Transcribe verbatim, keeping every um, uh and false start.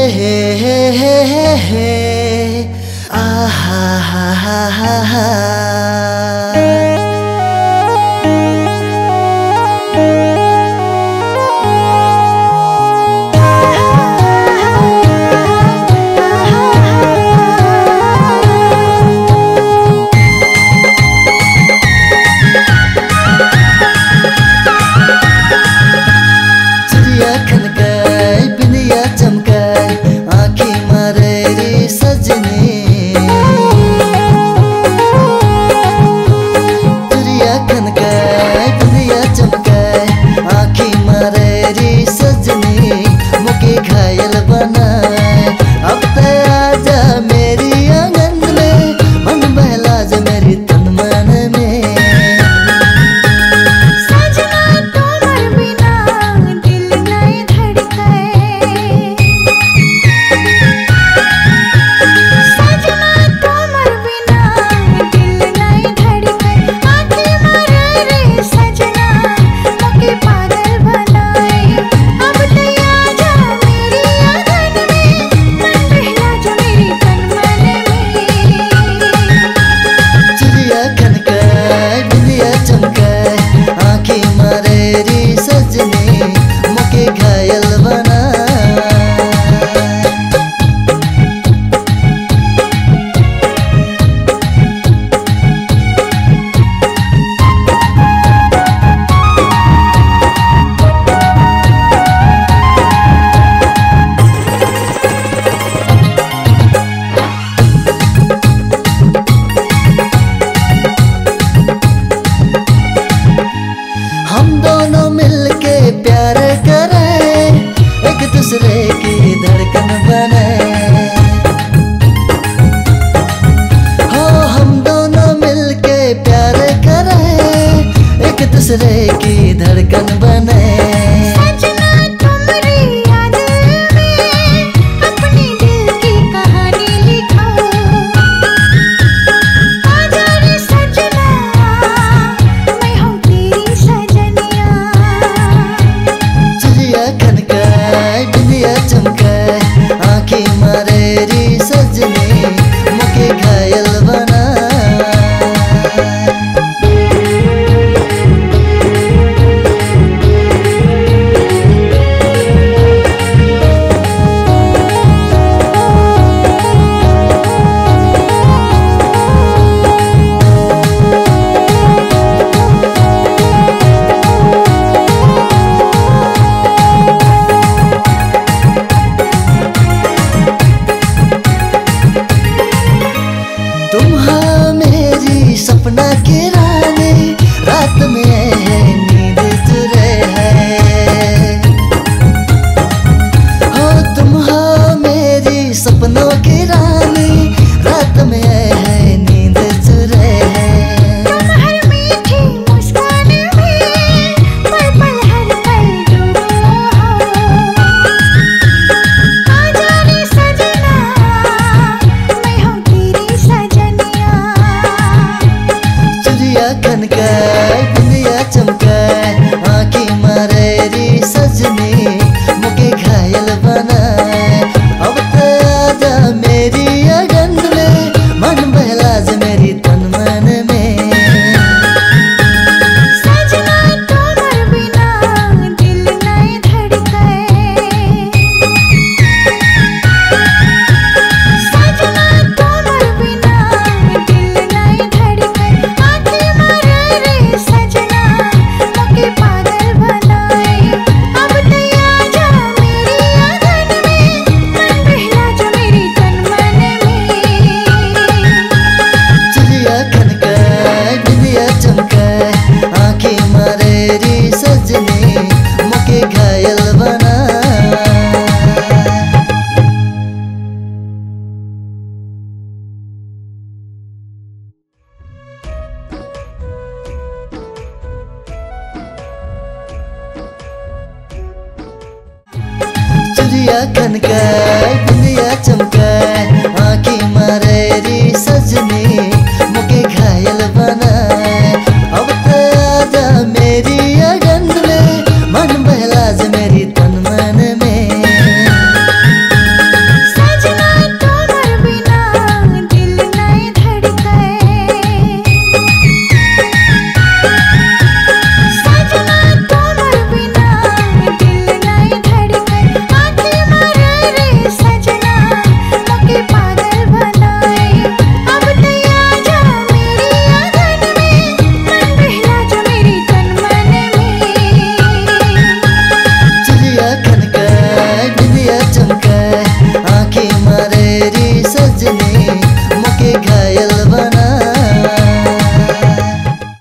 दूसरे की धड़कन बने। सजना तुम्हारी याद में अपनी दिल की कहानी लिखो। आजा रे सजना मैं हूँ तेरी सजनिया। चिड़िया खनकाए बिंदिया चमकाए आँखें मारे री सजनी मुके घायल बना। सपना की रानी रात में है नींद चुरे है। हो तुम हो मेरी सपनों की रानी रात में है नींद चुरे है। तुम हर मीठी मुस्कान में पल पल हर पल डूबो हो। आजा रे सजना मैं हूँ तेरी सजनिया। चिड़िया खनकाए बिंदिया चमकाए आँखें मारे री सजनी मुके घायल बनाए। अब तो आजा मेरी अगन में मन बहला जा मेरी तन मन में। सजना तुम्हारे बिना दिल नहीं धड़के। सजना तुम्हारे बिना दिल नहीं धड़के। आँखें मारे रे सजना मुके पागल बनाए। अब तो आजा मेरी आंगन में मन बहला जा मेरी तन मन में। चिड़िया खनकाए बिंदिया चमकाए आँखें मारे री सजनी मुके घायल बना। चिड़िया खनकाए बिंदिया चमकाए